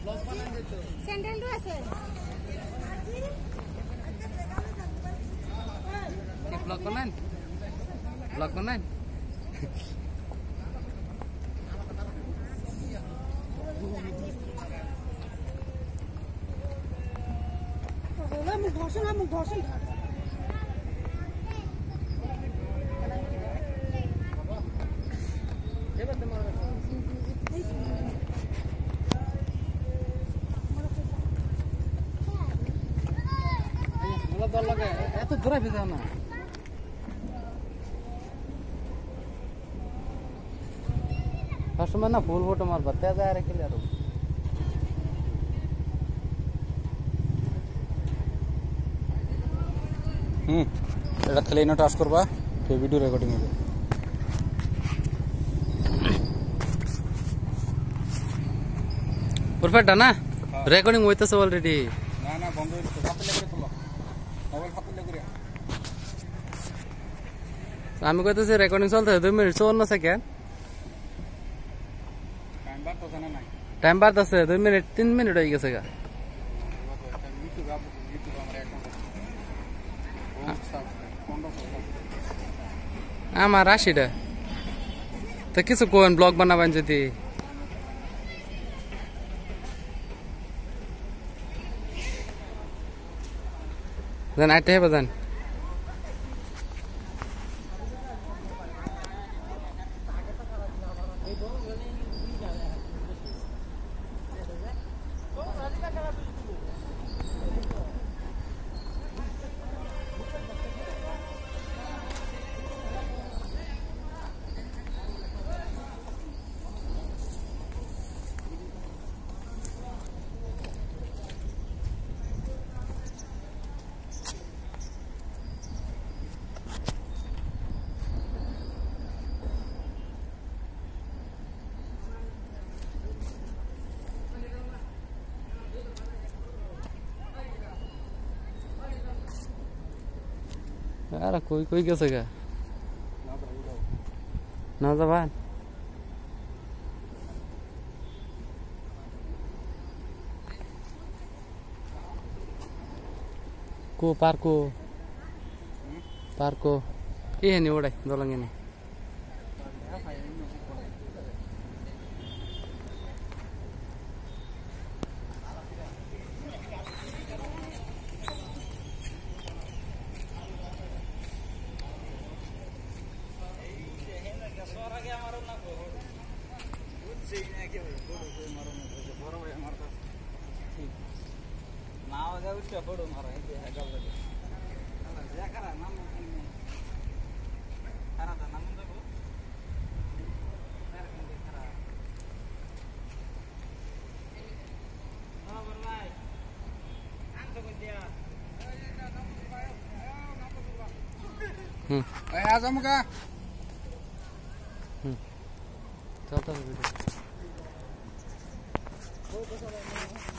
sandal रो আছে blog বনাই blog বনাই মুখ ঘরছন डर लगे एत दूरा भी ना फर्स्ट में ना फुल फोटो मार बत्ते जा रहे के लिए এটা খালি ইনো টাচ করবা তো ভিডিও রেকর্ডিং হবে পারফেক্ট না রেকর্ডিং হইতাছে অলরেডি না না বন্ধ হইছে হাতে লেগে তোলো মোবাইল হাতে লেগে আমি কইতাছি রেকর্ডিং চলতে 2 মিনিট 54 সেকেন্ড টাইম বাড়তাছে না নাই টাইম বাড়তাছে 2 মিনিট 3 মিনিট হয়ে গেছে গা আমার রাশিটা তো কিছু কোন ব্লগ বানাবেন যদি জান আইতে হবে জান यार कोई कोई कैसे का ना जबान को पार्को ये नहीं उड़ाई दोलंगे नहीं आजम का चलता है